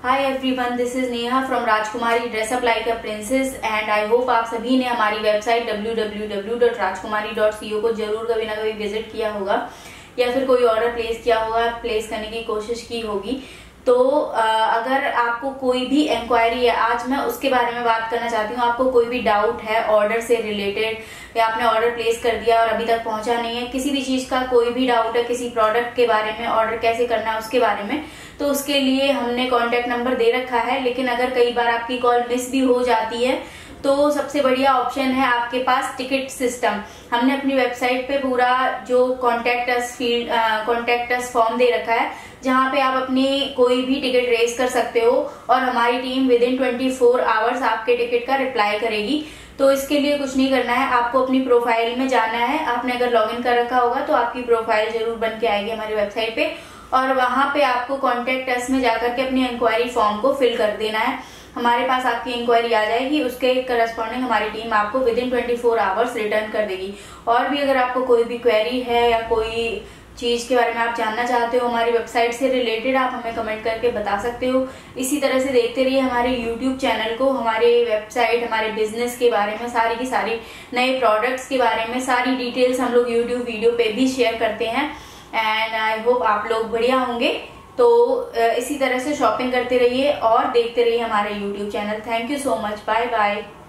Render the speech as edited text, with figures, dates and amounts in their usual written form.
Hi everyone, this is Neha from Rajkumari dress up like a princess and I hope आप सभी ने हमारी वेबसाइट www.rajkumari.co को जरूर कभी ना कभी विजिट किया होगा या फिर कोई ऑर्डर प्लेस किया होगा, प्लेस करने की कोशिश की होगी। तो अगर आपको कोई भी इंक्वायरी है, आज मैं उसके बारे में बात करना चाहती हूँ। आपको कोई भी डाउट है ऑर्डर से रिलेटेड या आपने ऑर्डर प्लेस कर दिया और अभी तक पहुंचा नहीं है, किसी भी चीज का कोई भी डाउट है, किसी प्रोडक्ट के बारे में, ऑर्डर कैसे करना है उसके बारे में, तो उसके लिए हमने कॉन्टेक्ट नंबर दे रखा है। लेकिन अगर कई बार आपकी कॉल मिस भी हो जाती है तो सबसे बढ़िया ऑप्शन है आपके पास टिकट सिस्टम। हमने अपनी वेबसाइट पे पूरा जो कॉन्टेक्ट अस फॉर्म दे रखा है, जहाँ पे आप अपनी कोई भी टिकट रेस कर सकते हो और हमारी टीम विद इन 24 आवर्स आपके टिकट का रिप्लाई करेगी। तो इसके लिए कुछ नहीं करना है, आपको अपनी प्रोफाइल में जाना है। आपने अगर लॉगिन कर रखा होगा तो आपकी प्रोफाइल जरूर बन के आएगी हमारी वेबसाइट पे, और वहां पे आपको कॉन्टेक्ट अस में जाकर के अपनी इंक्वायरी फॉर्म को फिल कर देना है। हमारे पास आपकी इंक्वायरी आ जाएगी, उसके करस्पॉन्डिंग हमारी टीम आपको विद इन 24 आवर्स रिटर्न कर देगी। और भी अगर आपको कोई भी क्वेरी है या कोई चीज के बारे में आप जानना चाहते हो हमारी वेबसाइट से रिलेटेड, आप हमें कमेंट करके बता सकते हो। इसी तरह से देखते रहिए हमारे यूट्यूब चैनल को, हमारे वेबसाइट, हमारे बिजनेस के बारे में, सारी की सारी नए प्रोडक्ट्स के बारे में सारी डिटेल्स हम लोग यूट्यूब वीडियो पे भी शेयर करते हैं। एंड आई होप आप लोग बढ़िया होंगे। तो इसी तरह से शॉपिंग करते रहिए और देखते रहिए हमारे YouTube channel. Thank you so much, bye bye.